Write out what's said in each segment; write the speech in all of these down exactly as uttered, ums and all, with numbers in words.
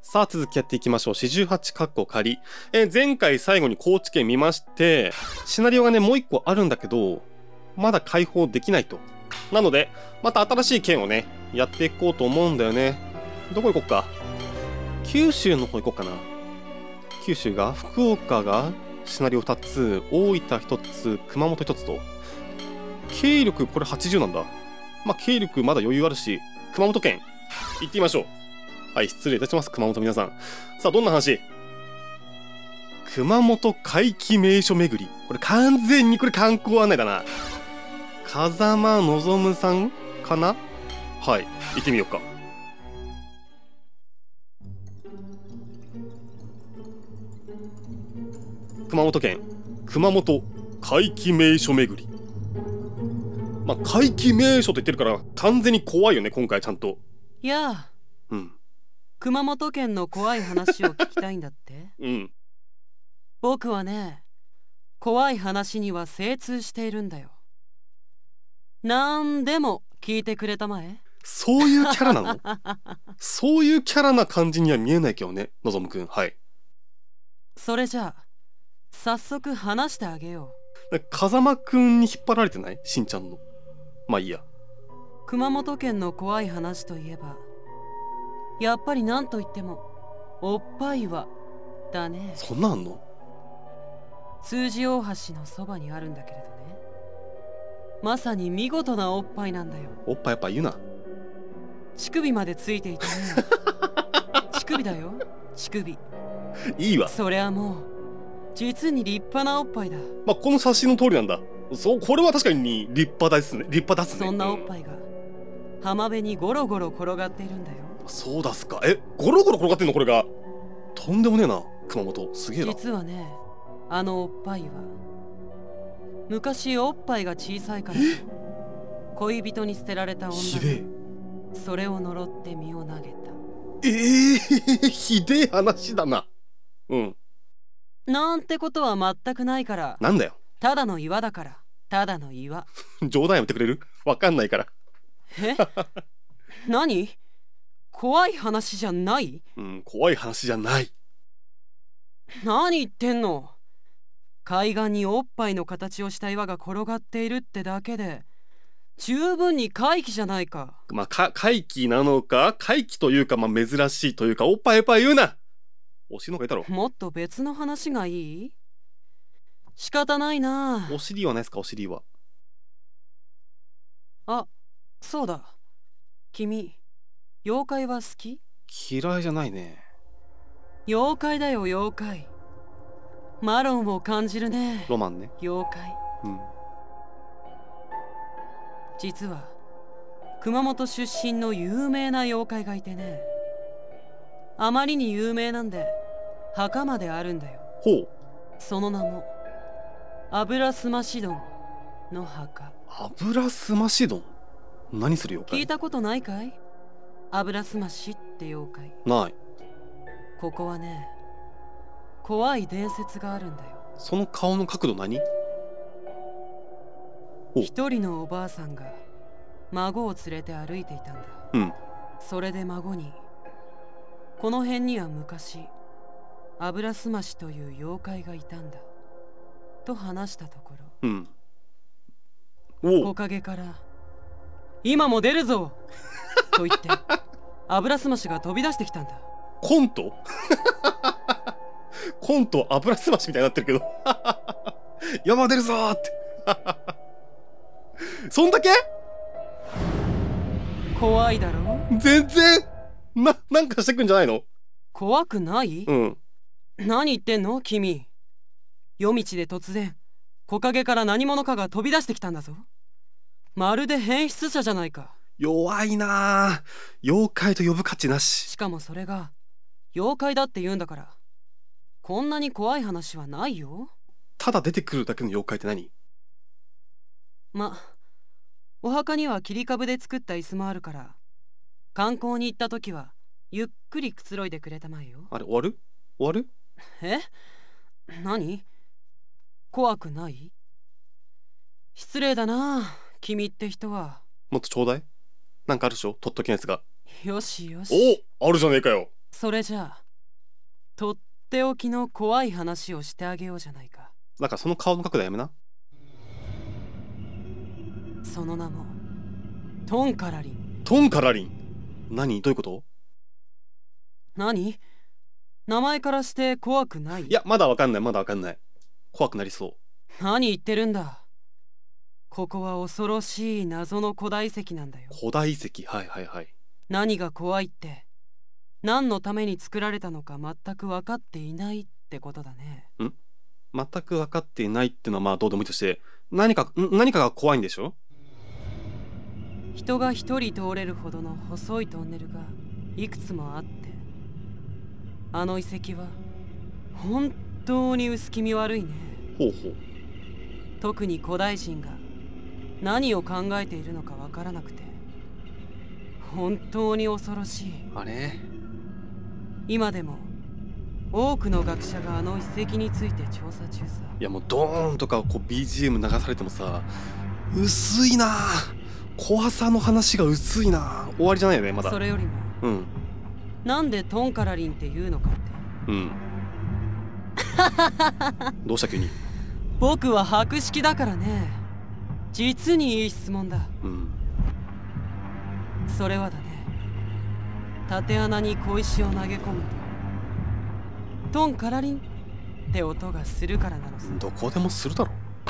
さあ続きやっていきましょう。四十八かっこ仮。えー、前回最後に高知県見まして、シナリオがね、もう一個あるんだけど、まだ解放できないと。なので、また新しい県をね、やっていこうと思うんだよね。どこ行こっか。九州の方行こうかな。九州が、福岡がシナリオふたつ、大分ひとつ、熊本ひとつと。経力これはちじゅうなんだ。まあ、経力まだ余裕あるし、熊本県行ってみましょう。はい、失礼いたします、熊本皆さん。さあ、どんな話？熊本怪奇名所巡り。これ完全にこれ観光案内だな。風間望さんかな？はい、行ってみようか。熊本県、熊本怪奇名所巡り。まあ、怪奇名所と言ってるから完全に怖いよね、今回ちゃんと。 いやあ。 うん。 熊本県の怖い話を聞きたいんだって。 うん。 僕はね、怖い話には精通しているんだよ。なんでも聞いてくれたまえ。 そういうキャラなの？そういうキャラな感じには見えないけどね、のぞむくん。はい。 それじゃあ早速話してあげよう。風間くんに引っ張られてない？しんちゃんの。まあいいや。 熊本県の怖い話といえば、やっぱりなんといってもおっぱいはだね。 そんなあんの？ 通詞大橋のそばにあるんだけれどね、まさに見事なおっぱいなんだよ。 おっぱいやっぱ言うな。 乳首までついていてね。乳首だよ、乳首。 いいわ。 そりゃもう実に立派なおっぱいだ。 まあこの写真の通りなんだ。そう、これは確かに立派ですね。立派だすね。 そんなおっぱいが、うん、浜辺にゴロゴロ転がっているんだよ。 そうだすか。え、ゴロゴロ転がってんのこれが。とんでもねえな、熊本。すげえな。 実はね、あのおっぱいは昔おっぱいが小さいから恋人に捨てられた女ひでえ。 それを呪って身を投げた。 ええー、ひでえ話だな。うん。 なんてことは全くないから。 なんだよ。 ただの岩だから。ただの岩。 冗談やめてくれる？わかんないから。 え？何？怖い話じゃない？ うん、怖い話じゃない。 何言ってんの？海岸におっぱいの形をした岩が転がっているってだけで十分に怪奇じゃないか。 まあ、か怪奇なのか、怪奇というか、まあ珍しいというか、おっぱいおっぱい言うな。お尻の方がいたろ。 もっと別の話がいい？仕方ないな。 お尻はないですか？お尻は。 あ、そうだ。君、妖怪は好き？ 嫌いじゃないね。 妖怪だよ、妖怪。マロンを感じるね。 ロマンね。 妖怪。 うん。 実は熊本出身の有名な妖怪がいてね。あまりに有名なんで墓まであるんだよ。 ほう。 その名も油すまし丼の墓。 油すまし丼？何する妖怪？ 聞いたことないかい？油すましって妖怪。 ない。 ここはね、怖い伝説があるんだよ。 その顔の角度何？ 一人のおばあさんが孫を連れて歩いていたんだ。 うん。 それで孫に、この辺には昔油すましという妖怪がいたんだと話したところ、 うん。お木陰から今も出るぞと言って油すましが飛び出してきたんだ。 コント？コント油すましみたいになってるけど。山出るぞーって。そんだけ？ 怖いだろ？ 全然な、なんかしてくんじゃないの？ 怖くない？ うん。 何言ってんの君。夜道で突然木陰から何者かが飛び出してきたんだぞ。まるで変質者じゃないか。 弱いなあ。妖怪と呼ぶ価値なし。 しかもそれが妖怪だって言うんだから、こんなに怖い話はないよ。 ただ出てくるだけの妖怪って何？ ま、お墓には切り株で作った椅子もあるから、観光に行った時はゆっくりくつろいでくれたまえよ。 あれ、終わる？終わる？ え？何？怖くない？失礼だな、君って人は。 もっとちょうだい。なんかあるでしょ？とっときのやつが。 よしよし。 お、あるじゃねえかよ。 それじゃあとっておきの怖い話をしてあげようじゃないか。 だからその顔の角度やめな。 その名もトンカラリン。 トンカラリン。何？どういうこと？ 何？名前からして怖くない？ いや、まだわかんないまだわかんない。怖くなりそう。 何言ってるんだ。ここは恐ろしい謎の古代遺跡なんだよ。 古代遺跡、はいはいはい。 何が怖いって、何のために作られたのか全く分かっていないってことだね。 ん？全く分かっていないってのはまあどうでもいいとして、何かん何かが怖いんでしょ？ 人が一人通れるほどの細いトンネルがいくつもあって、あの遺跡は本当に薄気味悪いね。 ほうほう。 特に古代人が何を考えているのかわからなくて本当に恐ろしい。 あれ？ 今でも多くの学者があの遺跡について調査中さ。 いやもうドーンとかこう ビージーエム 流されてもさ、薄いな。怖さの話が薄いな。終わりじゃないよねまだ。 それよりも、 うん、 なんでトンカラリンって言うのかって。 うんどうした急に。 僕は博識だからね。実にいい質問だ。 うん。 それはだね、縦穴に小石を投げ込むとトンカラリンって音がするからなのさ。 どこでもするだろ。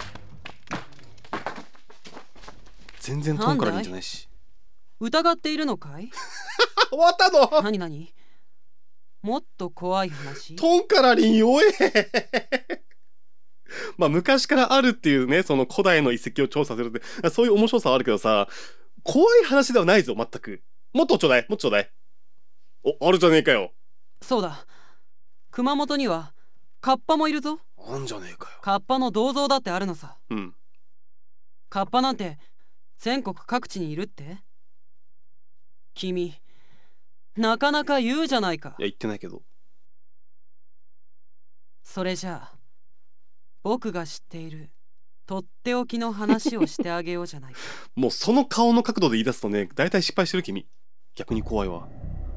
全然トンカラリンじゃないし。 疑っているのかい？ 終わったの？ 何何？もっと怖い話？ トンカラリン弱えまあ昔からあるっていうね、その古代の遺跡を調査するって、そういう面白さはあるけどさ、怖い話ではないぞ全く。もっとちょうだい、もっとちょうだい。お、あるじゃねえかよ。 そうだ、熊本にはカッパもいるぞ。 あんじゃねえかよ。 カッパの銅像だってあるのさ。 うん。 カッパなんて全国各地にいるって？君なかなか言うじゃないか。 いや言ってないけど。 それじゃあ僕が知っているとっておきの話をしてあげようじゃないか。 もうその顔の角度で言い出すとね、大体失敗してる君。逆に怖いわ。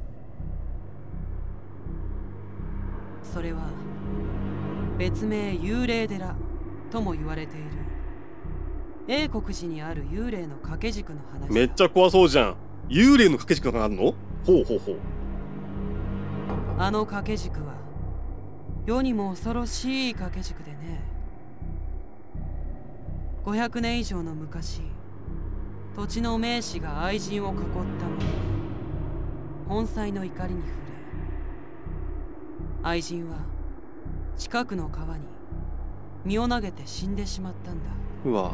それは別名幽霊寺とも言われている英国寺にある幽霊の掛け軸の話。 めっちゃ怖そうじゃん。幽霊の掛け軸があるの？ほうほうほう。 あの掛け軸は世にも恐ろしい掛け軸でね。ごひゃくねん以上の昔、土地の名士が愛人を囲ったもので本妻の怒りに触れ、愛人は近くの川に身を投げて死んでしまったんだ。 うわ。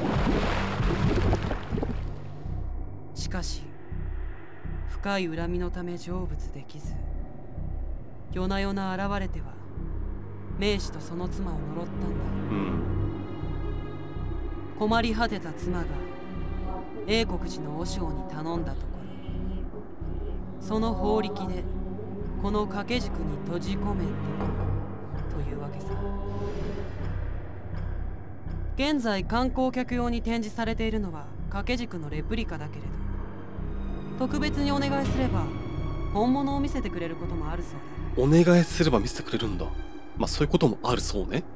しかし深い恨みのため成仏できず、夜な夜な現れては名士とその妻を呪ったんだ。 うん。 困り果てた妻が英国寺の和尚に頼んだところ、その法力でこの掛け軸に閉じ込めてというわけさ。現在観光客用に展示されているのは掛け軸のレプリカだけれど、特別にお願いすれば本物を見せてくれることもあるそうだ。お願いすれば見せてくれるんだ。まあそういうこともあるそうね。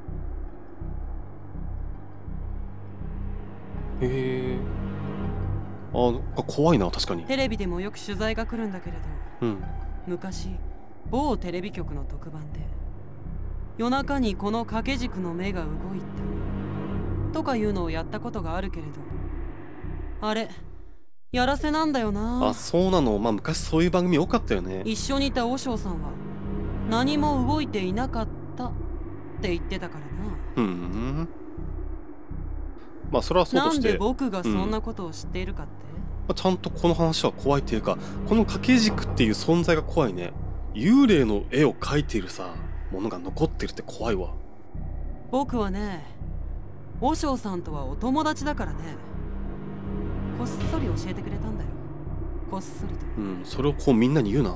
へえ。あ、なんか怖いな確かに。 テレビでもよく取材が来るんだけれど、 うん、 昔某テレビ局の特番で夜中にこの掛け軸の目が動いたとかいうのをやったことがあるけれど、あれやらせなんだよな。 あ、そうなの。まあ昔そういう番組多かったよね。 一緒にいた和尚さんは何も動いていなかったって言ってたからな。 うん。まあそれはそうとして、 なんで僕がそんなことを知っているかって、うん、 まあ、ちゃんとこの話は怖いっていうか、この掛け軸っていう存在が怖いね。幽霊の絵を描いているさ、ものが残ってるって怖いわ。 僕はね、和尚さんとはお友達だからね。こっそり教えてくれたんだよ。こっそりと。 うん、それをこうみんなに言うな。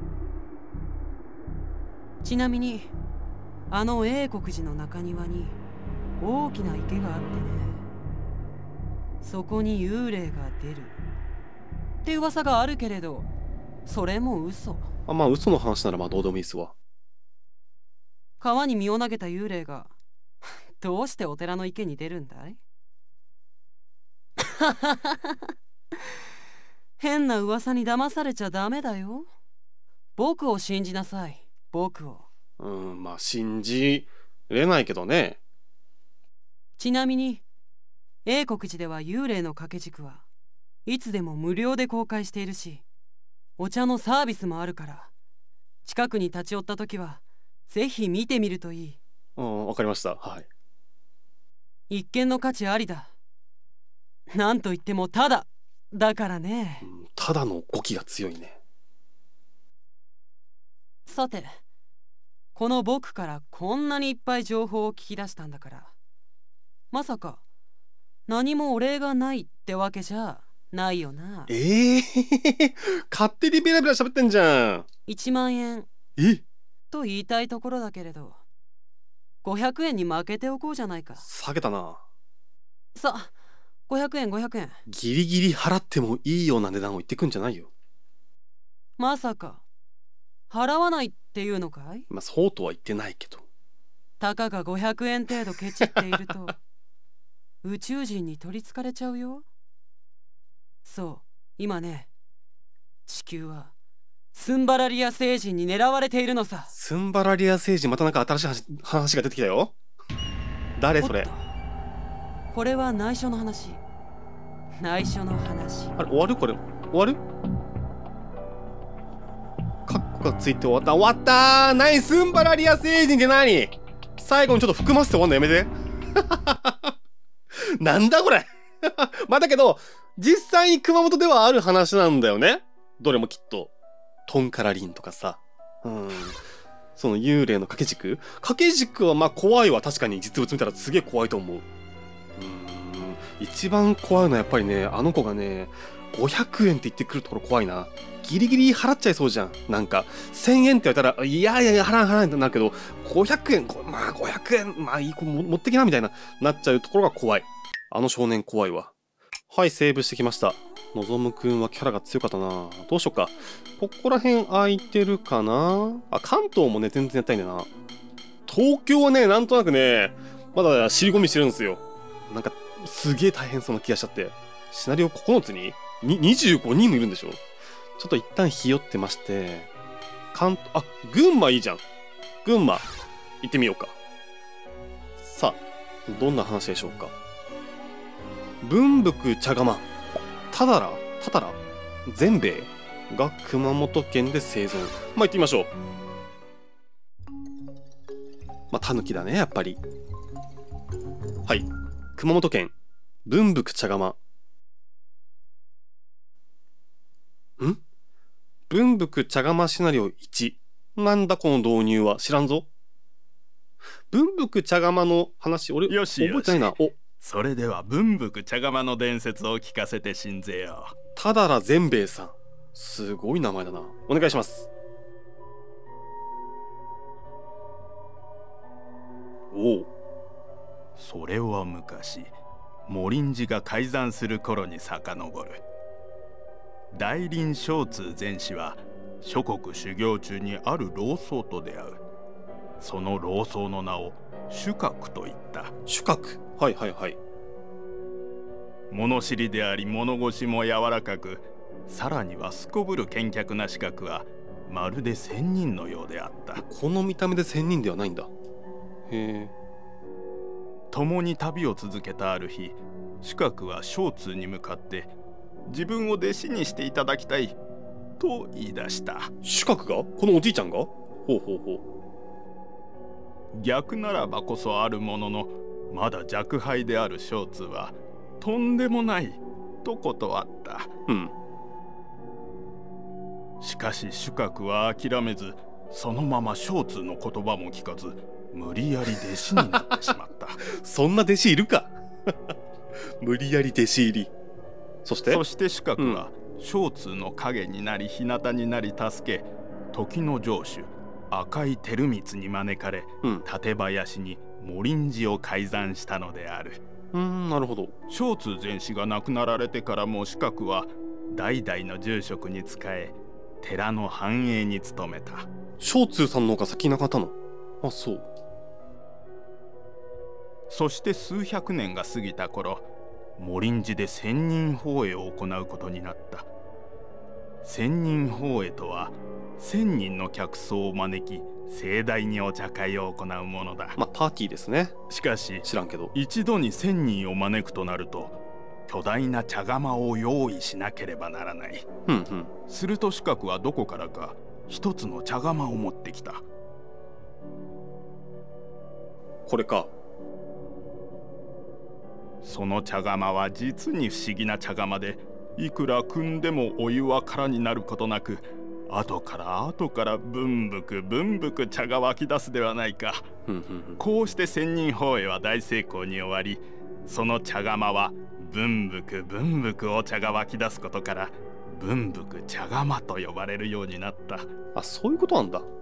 ちなみにあの英国寺の中庭に大きな池があってね、そこに幽霊が出るって噂があるけれど、 それも嘘。 あ、まあ嘘の話ならまあどうでもいいっすわ。 川に身を投げた幽霊がどうしてお寺の池に出るんだい？変な噂に騙されちゃダメだよ。僕を信じなさい、僕を。 うん、まあ信じれないけどね。 ちなみに英国寺では幽霊の掛け軸はいつでも無料で公開しているし、お茶のサービスもあるから、近くに立ち寄った時はぜひ見てみるといい。 うん、わかりました。はい。 一見の価値ありだ。なんといってもただだからね。 うん、ただの語気が強いね。 さて、この僕からこんなにいっぱい情報を聞き出したんだから、まさか何もお礼がないってわけじゃないよな。 ええー、勝手にベラベラ喋ってんじゃん。 いちまんえんえと言いたいところだけれど、ごひゃくえんに負けておこうじゃないか。 下げたな。 さあ、ごひゃくえんごひゃくえん。 ギリギリ払ってもいいような値段を言ってくんじゃないよ。 まさか払わないっていうのかい？ まあそうとは言ってないけど。 たかがごひゃくえん程度ケチっていると宇宙人に取りつかれちゃうよ。そう、今ね、地球はスンバラリア星人に狙われているのさ。 スンバラリア星人、またなんか新しい話話が出てきたよ。誰それ？ これは内緒の話。内緒の話。 あれ終わる？これ終わる？カッコがついて終わった。終わったー。何スンバラリア星人って何？最後にちょっと含ませて終わんのやめて。なんだこれ。まあだけど実際に熊本ではある話なんだよね。どれもきっとトンカラリンとかさ、うん、その幽霊の掛け軸掛け軸はまあ怖いわ。確かに実物見たらすげえ怖いと思う。うん、一番怖いのはやっぱりね、あの子がねごひゃくえんって言ってくるところ怖いな。ギリギリ払っちゃいそうじゃん。なんかせんえんって言われたらいやいやいや払わん払わんってなるけど、ごひゃくえん、まあごひゃくえん、まあいい子持ってきなみたいななっちゃうところが怖い。あの少年怖いわ。はい、セーブしてきました。のぞむくんはキャラが強かったな。どうしよっか。ここら辺空いてるかな。あ、関東もね全然やったいんだよな。東京はねなんとなくねまだ尻込みしてるんですよ。なんかすげえ大変そうな気がしちゃって。シナリオここのつにににじゅうごにんもいるんでしょ。ちょっと一旦ひよってまして、関東、あ、群馬いいじゃん。群馬行ってみようか。さあどんな話でしょうか。文福茶釜ただらたたら全兵衛が熊本県で生存。まあ行ってみましょう。まあタヌキだねやっぱり。はい、熊本県文福茶釜。ん文福茶釜シナリオいち。なんだこの導入は。知らんぞ。文福茶釜の話俺よしよし覚えてないな。お、 それでは文福茶釜の伝説を聞かせてしんぜよ。 ただら善兵衛さん、すごい名前だな。お願いします。おお。 それは昔茂林寺が開山する頃に遡る。大林正通禅師は諸国修行中にある老僧と出会う。その老僧の名を主覚と言った。 主覚、はいはいはい。 物知りであり物腰も柔らかく、さらにはすこぶる健脚な主覚はまるで仙人のようであった。 この見た目で仙人ではないんだ。へえ。 共に旅を続けたある日、主覚は正通に向かって自分を弟子にしていただきたいと言い出した。 主覚が？このおじいちゃんが？ほうほうほう。 逆ならばこそあるものの、まだ若輩である正通はとんでもないと断った。 うん。 しかし主覚は諦めず、そのまま正通の言葉も聞かず、無理やり弟子になってしまった。 そんな弟子いるか。無理やり弟子入り。そしてそして主覚は正通の影になり日向になり助け、時の城主赤井輝光に招かれ、 うん、 館林に茂林寺を開山したのである。 うーん、なるほど。 正通禅師が亡くなられてからも主覚は代々の住職に仕え、 寺の繁栄に努めた。 小通さんの方が先なかったの？あ、そう。 そして数百年が過ぎた頃、茂林寺で千人法会を行うことになった。千人法会とは千人の客層を招き盛大にお茶会を行うものだ。 まあパーティーですね。 しかし知らんけど、 一度に千人を招くとなると巨大な茶釜を用意しなければならない。 うんうん。 すると四角はどこからか一つの茶釜を持ってきた。 これか。 その茶釜は実に不思議な茶釜で、いくら汲んでもお湯は空になることなく、後から後からブンブクブンブク茶が湧き出すではないか。こうして千人法会は大成功に終わり、その茶釜はブンブクブンブクお茶が湧き出すことからブンブク茶釜と呼ばれるようになった。 あ、そういうことなんだ。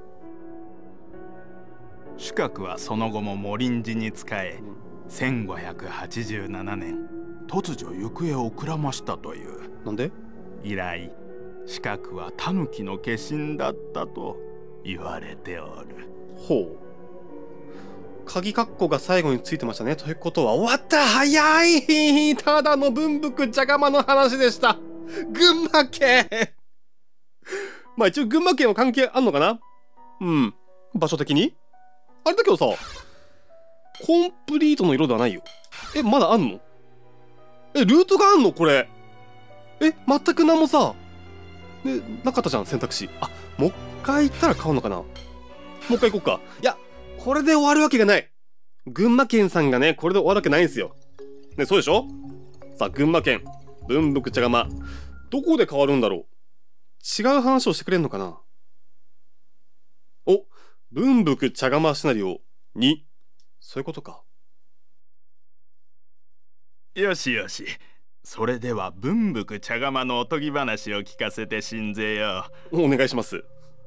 主客はその後も茂林寺に仕え、うん、せんごひゃくはちじゅうななねん突如行方をくらましたという。 なんで？ 以来主客はタヌキの化身だったと言われておる。 ほう。鍵括弧が最後についてましたね。ということは終わった。早い。ただの文福茶釜の話でした。群馬県まあ一応群馬県は関係あんのかな。うん、場所的にあれだけどさ、コンプリートの色ではないよ。え、まだあんの？え、ルートがあんのこれ。え、全く何もさ、え、なかったじゃん、選択肢。あ、もう一回行ったら変わんのかな。もう一回行こうか。いや、これで終わるわけがない。群馬県さんがね、これで終わるわけないんですよ。ね、そうでしょ？さあ、群馬県、文福茶釜、どこで変わるんだろう。違う話をしてくれんのかな。お、文福茶釜シナリオに。そういうことか。 よしよし。それでは文福茶釜のおとぎ話を聞かせてしんぜよ。 お願いします。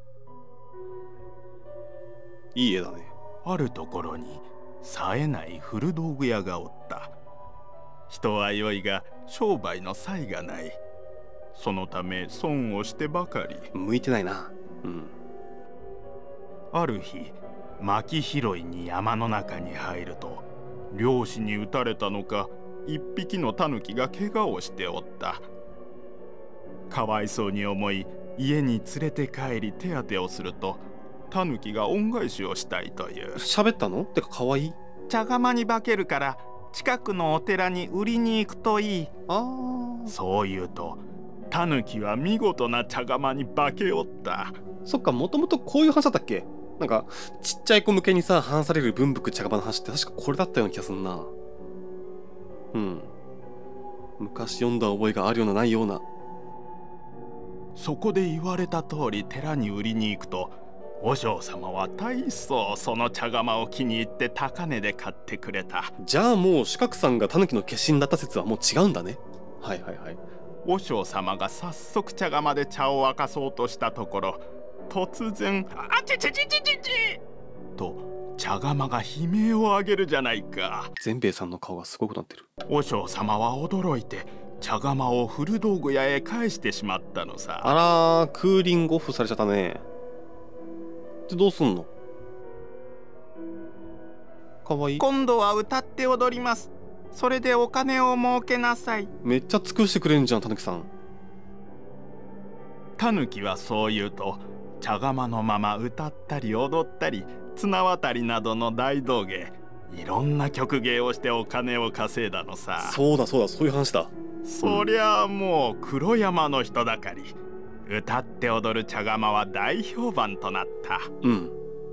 いい絵だね。 あるところに冴えない古道具屋がおった。人は良いが商売の才がない。そのため損をしてばかり。 向いてないな。うん。 ある日、薪拾いに山の中に入ると、猟師に撃たれたのか一匹のタヌキが怪我をしておった。かわいそうに思い家に連れて帰り手当てをすると、タヌキが恩返しをしたいという。 喋ったの？てかかわいい。 茶釜に化けるから近くのお寺に売りに行くといい。 ああ。 そう言うとタヌキは見事な茶釜に化けおった。 そっか、もともとこういう話だったっけ？なんかちっちゃい子向けにさ話される文福茶釜の話って確かこれだったような気がするな。うん。昔読んだ覚えがあるようなないような。 そこで言われた通り寺に売りに行くと、和尚様は大層その茶釜を気に入って高値で買ってくれた。 じゃあもう四角さんがタヌキの化身だった説はもう違うんだね。はいはいはい。 和尚様が早速茶釜で茶を沸かそうとしたところ、突然「あちちちちちち!」と茶釜が悲鳴を上げるじゃないか。 善兵衛さんの顔がすごくなってる。 和尚様は驚いて茶釜を古道具屋へ返してしまったのさ。 あらー、クーリングオフされちゃったね。でどうすんの？かわいい。 今度は歌って踊ります。それでお金を儲けなさい。 めっちゃ尽くしてくれんじゃん、たぬきさん。 たぬきはそう言うと茶釜のまま歌ったり踊ったり綱渡りなどの大道芸、いろんな曲芸をしてお金を稼いだのさ。 そうだそうだ、そういう話だ。 そりゃあもう黒山の人だかり、歌って踊る茶釜は大評判となった。 うん。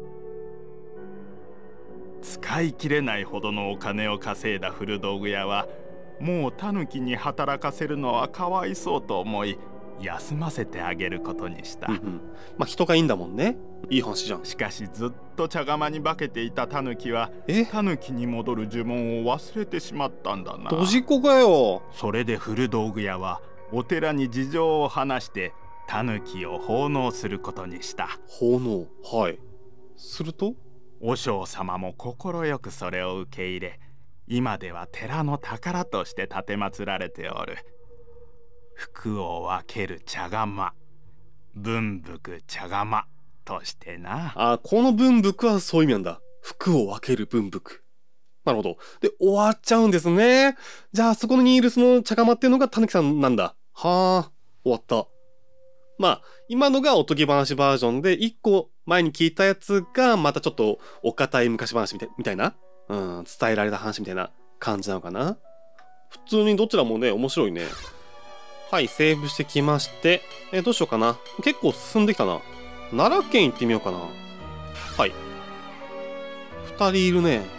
使い切れないほどのお金を稼いだ古道具屋は、もうタヌキに働かせるのはかわいそうと思い休ませてあげることにした。 うんうん、まあ人がいいんだもんね。いい話じゃん。 しかしずっと茶釜に化けていたタヌキはタヌキに戻る呪文を忘れてしまったんだな。 ドジっ子かよ。 それで古道具屋はお寺に事情を話してタヌキを奉納することにした。 奉納。はい。すると和尚様も快くそれを受け入れ、今では寺の宝として奉られておる。福を分ける茶釜、 文福茶釜としてな。 あ、この文福はそういう意味なんだ。服を分ける文福。なるほど。で、終わっちゃうんですね。じゃあ、そこにいるその茶釜っていうのがたぬきさんなんだ。はあ、終わった。まあ、今のがおとぎ話バージョンで、一個前に聞いたやつが、またちょっとお堅い昔話みたいみたいな、うん、伝えられた話みたいな感じなのかな。普通にどちらもね、面白いね。はい、セーブしてきまして、えー、どうしようかな。結構進んできたな。奈良県行ってみようかな。はい。二人いるね。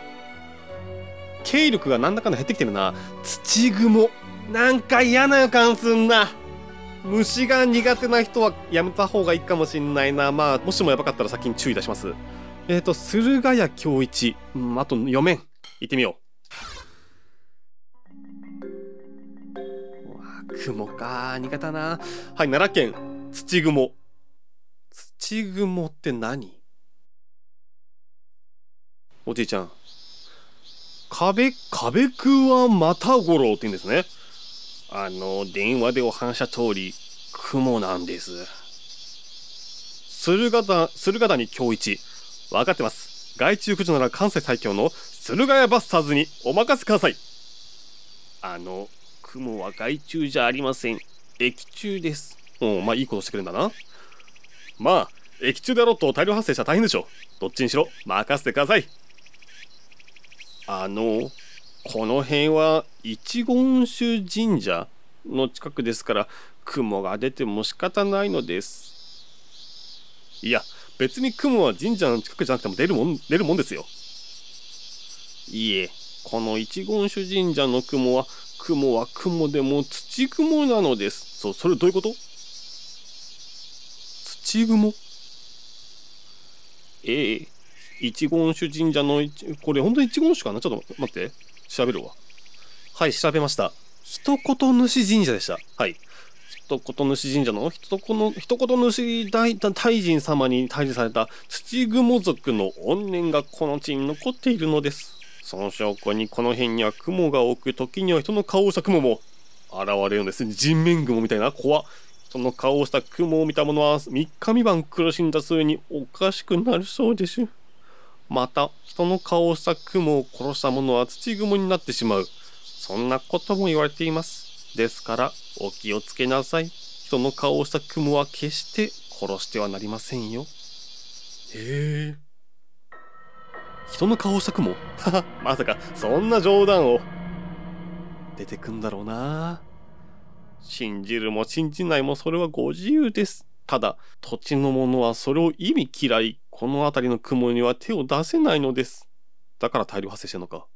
経力がなんだかんだ減ってきてるな。土雲。なんか嫌な予感すんな。虫が苦手な人はやめた方がいいかもしんないな。まあ、もしもやばかったら先に注意出します。えっと、駿河屋京一。うん、あとよめん。行ってみよう。うわ、雲か。苦手だな。はい、奈良県。土雲。土雲って何？おじいちゃん。壁、壁くはまたごろうって言うんですね。あの、電話でお話した通り、雲なんです。駿河田、駿河谷京一。わかってます。害虫駆除なら関西最強の駿河屋バスターズにお任せください。あの、雲は害虫じゃありません。液虫です。うん、まあいいことしてくれるんだな。まあ、液虫であろうと大量発生したら大変でしょ。どっちにしろ任せてください。あの、この辺は一言宗神社の近くですから、雲が出ても仕方ないのです。いや、別に雲は神社の近くじゃなくても出るもん、出るもんですよ。いいえ、この一言宗神社の雲は、雲は雲でも土雲なのです。そう、それどういうこと？土雲？ええ、一言宗神社の、これ本当に一言宗かな？ちょっと待って、調べるわ。はい、調べました。一言主神社でした。はい。一言主神社の一言一言主大大神様に退治された土雲族の怨念がこの地に残っているのです。その証拠にこの辺には雲が多く、時には人の顔をした雲も現れるんです。人面雲みたいな怖っ。人の顔をした雲を見た者は三日三晩苦しんだ末におかしくなるそうです。また人の顔をした雲を殺した者は土雲になってしまう。そんなことも言われています。ですからお気をつけなさい。人の顔をした雲は決して殺してはなりませんよ。へえ。人の顔をした雲？はは、まさかそんな冗談を。出てくんだろうな。信じるも信じないもそれはご自由です。ただ土地の者はそれを意味嫌い、この辺りの雲には手を出せないのです。だから大量発生してんのか。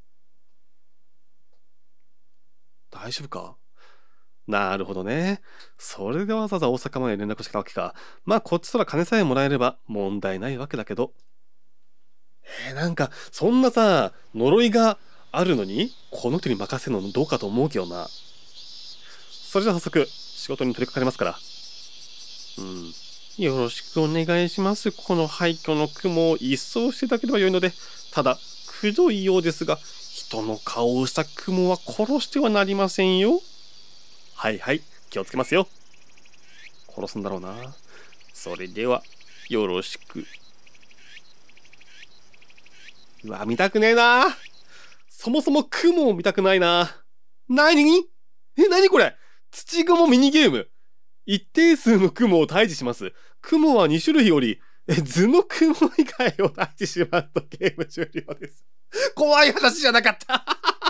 大丈夫か？なるほどね。それでわざわざ大阪まで連絡してきたわけか。まあこっちとら金さえもらえれば問題ないわけだけど。えー、なんかそんなさ、呪いがあるのにこの人に任せるのどうかと思うけどな。それじゃ早速仕事に取り掛かりますから。うん。よろしくお願いします。この廃墟の雲を一掃していただければよいので。ただくどいようですが、人の顔をした雲は殺してはなりませんよ。はいはい、気をつけますよ。殺すんだろうな。それではよろしく。うわ、見たくねえな。そもそも雲を見たくないな。なに？え、なにこれ？土雲ミニゲーム。一定数の雲を退治します。雲はに種類より、え、図の雲以外を退治しますとゲーム終了です。怖い話じゃなかった。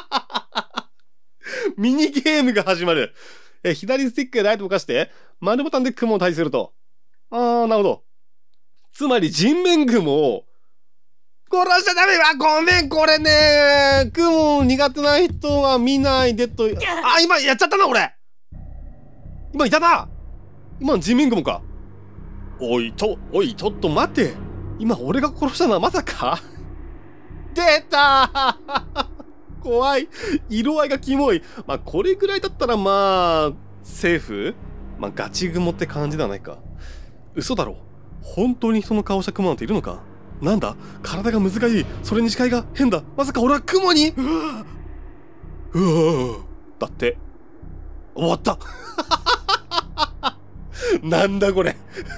ミニゲームが始まる。え、左スティックでライトを動かして、丸ボタンで雲を退治すると。あー、なるほど。つまり人面雲を、殺しちゃダメわ。ごめん、これね。雲苦手な人は見ないでと。あ、今やっちゃったな、俺。今いたな。今の人面雲か。おい、ちょ、おい、ちょっと待って。今俺が殺したのはまさか？出たー。怖い。色合いがキモい。まあ、これぐらいだったらまあ、セーフ？まあ、ガチ雲って感じではないか。嘘だろ。本当に人の顔した雲なんているのか？なんだ？体が難しい。それに視界が変だ。まさか俺は雲に？うわうわだって、終わった。 なんだこれ。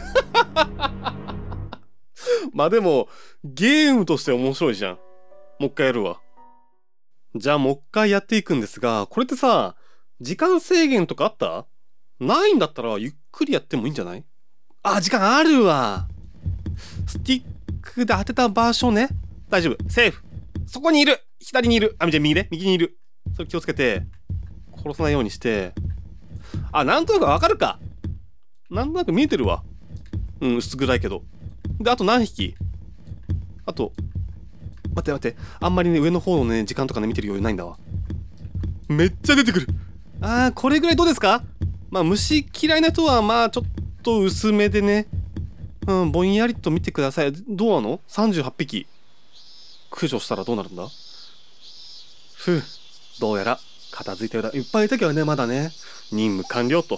まあでも、ゲームとして面白いじゃん。もう一回やるわ。じゃあもう一回やっていくんですが、これってさ、時間制限とかあった？ないんだったらゆっくりやってもいいんじゃない？あ、時間あるわ。スティックで当てた場所ね。大丈夫。セーフ。そこにいる。左にいる。あ、じゃあ右ね。右にいる。それ気をつけて、殺さないようにして。あ、なんとなくわかるか。なんとなく見えてるわ。うん、薄暗いけど。で、あと何匹？あと、待って待って。あんまりね、上の方のね、時間とかね、見てる余裕ないんだわ。めっちゃ出てくる。あー、これぐらいどうですか？まあ、虫嫌いな人は、まあ、ちょっと薄めでね。うん、ぼんやりと見てください。どうなの？ さんじゅうはち 匹。駆除したらどうなるんだ？ふう、どうやら片付いたようだ。いっぱいいたけどね、まだね。任務完了と。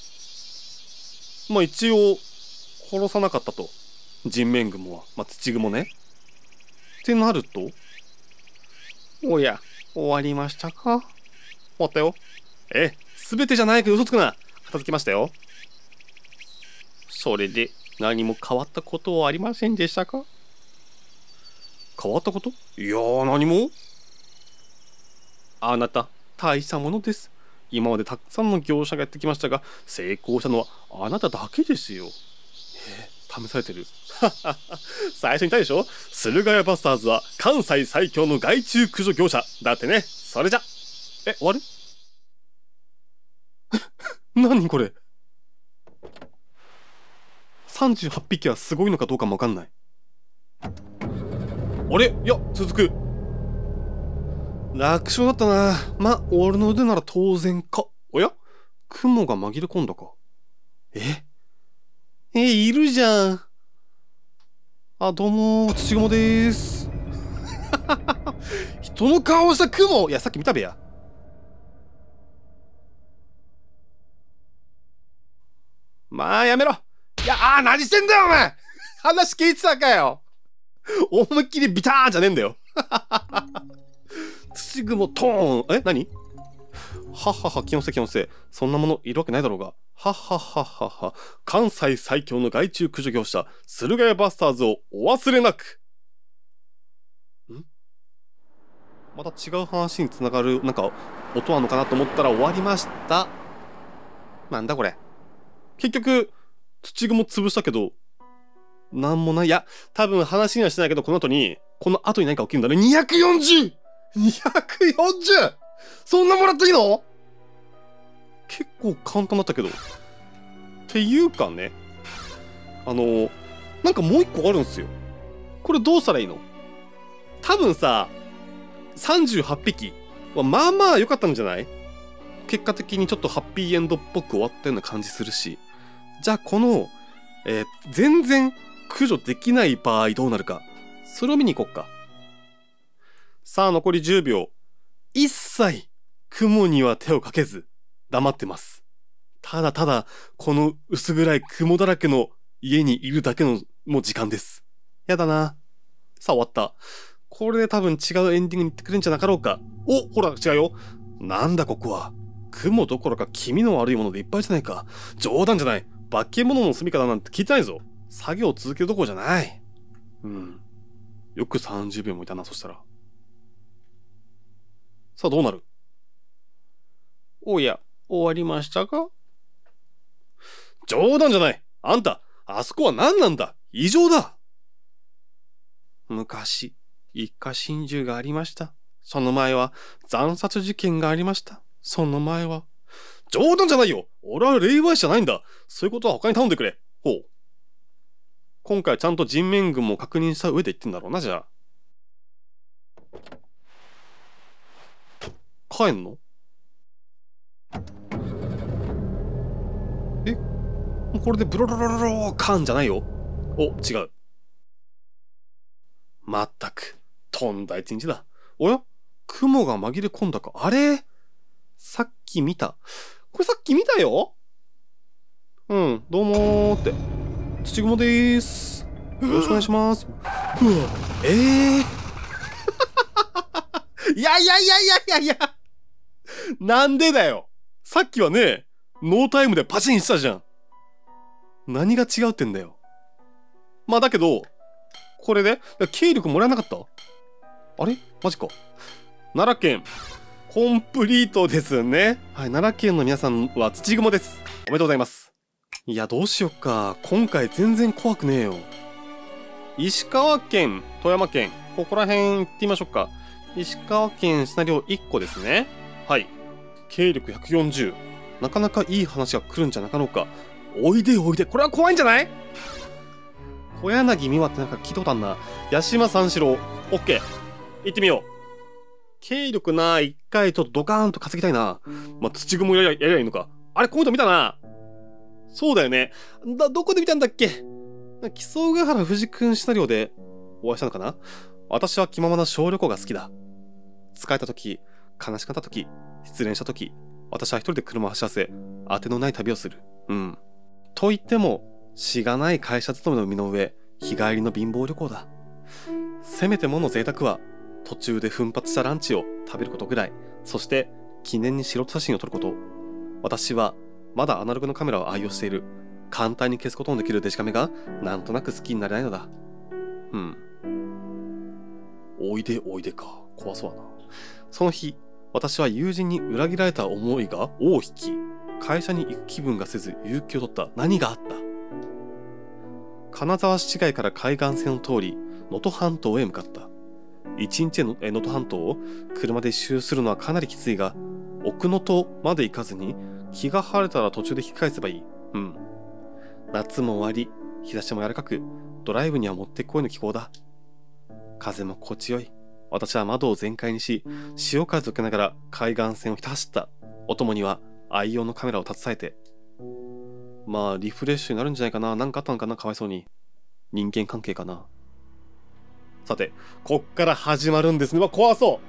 まあ一応、殺さなかったと。人面雲は。まあ土雲ね。ってなると、おや、終わりましたか？終わったよ。え、すべてじゃないけど嘘つくな。片付きましたよ。それで何も変わったことはありませんでしたか？変わったこと？いやー、何も。あなた、大したものです。今までたくさんの業者がやってきましたが、成功したのはあなただけですよ。えー、試されてる。最初に言ったでしょ？駿河屋バスターズは関西最強の害虫駆除業者だってね。それじゃ。え、終わる？何これ？さんじゅうはち匹はすごいのかどうかもわかんない。あれ？いや、続く。楽勝だったな。ま、俺の腕なら当然か。おや？雲が紛れ込んだか。え？え、いるじゃん。あ、どうも、土雲でーす。人の顔をした雲！いや、さっき見たべや。まあ、やめろ。いや、あー、何してんだよ、お前！話聞いてたかよ。思いっきりビターンじゃねえんだよ。土雲トーン。え、何？はっはっは、気のせい気のせい。そんなものいるわけないだろうが。はっはっはっはっは。関西最強の害虫駆除業者、駿河屋バスターズをお忘れなく。ん？また違う話につながる、なんか、音あんのかなと思ったら終わりました。なんだこれ。結局、土雲潰したけど、なんもない。いや、多分話にはしてないけど、この後に、この後に何か起きるんだね。にひゃくよんじゅう！ にひゃくよんじゅう！ そんなもらっていいの？結構簡単だったけど。っていうかね、あの、なんかもう一個あるんすよ。これどうしたらいいの？多分さ、さんじゅうはち匹はまあまあ良かったんじゃない？結果的にちょっとハッピーエンドっぽく終わったような感じするし。じゃあこの、えー、全然駆除できない場合どうなるか。それを見に行こっか。さあ残りじゅうびょう。一切雲には手をかけず黙ってます。ただただこの薄暗い雲だらけの家にいるだけのもう時間です。やだな。さあ終わった。これで多分違うエンディングに行ってくれんじゃなかろうか。お、ほら違うよ。なんだここは。雲どころか気味の悪いものでいっぱいじゃないか。冗談じゃない。化け物の住み方なんて聞いてないぞ。作業を続けるどころじゃない。うん。よくさんじゅうびょうもいたな、そしたら。さあどうなる？おや、終わりましたか？冗談じゃない。あんた、あそこは何なんだ？異常だ。昔、一家心中がありました。その前は惨殺事件がありました。その前は。冗談じゃないよ。俺は霊媒師じゃないんだ。そういうことは他に頼んでくれ。ほう。今回ちゃんと人面群も確認した上で言ってんだろうな、じゃあ。帰んの？え？これでブロロロロローカーンじゃないよ。お、違う。まったく、とんだ一日だ。おや？雲が紛れ込んだか。あれ？さっき見た。これさっき見たよ。うん、どうもーって。土雲でーす。よろしくお願いします。うわ、ええー。いやいやいやいやいやいや。なんでだよ。さっきはね、ノータイムでパチンしたじゃん。 何が違うってんだよ。まあだけど、これで、経力もらえなかった？あれマジか。奈良県、コンプリートですね。はい、奈良県の皆さんは土雲です。おめでとうございます。いや、どうしよっか。今回全然怖くねえよ。石川県、富山県、ここら辺行ってみましょうか。石川県シナリオいっこですね。はい。経力ひゃくよんじゅう。なかなかいい話が来るんじゃなかろうか。おいでおいで。これは怖いんじゃない？小柳美和ってなんか聞いたことあんな。八島三四郎。オッケー。行ってみよう。経力な、一回ちょっとドカーンと稼ぎたいな。まあ、土雲やりゃ、やりゃいいのか。あれ、こういうの見たな。そうだよね。だ、どこで見たんだっけ？木曽ヶ原藤君シナリオでお会いしたのかな？私は気ままな小旅行が好きだ。疲れた時、悲しかった時、失恋した時、私は一人で車を走らせ、当てのない旅をする。うん。と言っても、しがない会社勤めの身の上、日帰りの貧乏旅行だ。せめてもの贅沢は、途中で奮発したランチを食べることぐらい、そして記念に素人写真を撮ること。私は、まだアナログのカメラを愛用している。簡単に消すことのできるデジカメが、なんとなく好きになれないのだ。うん。おいでおいでか。怖そうだな。その日、私は友人に裏切られた思いが尾を引き、会社に行く気分がせず勇気を取った。何があった？金沢市街から海岸線を通り、能登半島へ向かった。一日で能登半島を車で一周するのはかなりきついが、奥能登まで行かずに、気が晴れたら途中で引き返せばいい。うん。夏も終わり、日差しも柔らかく、ドライブにはもってこいの気候だ。風も心地よい。私は窓を全開にし、潮風を受けながら海岸線をひた走った。お供には愛用のカメラを携えて。まあ、リフレッシュになるんじゃないかな。なんかあったのかな、かわいそうに。人間関係かな。さて、こっから始まるんですね。わ、怖そう。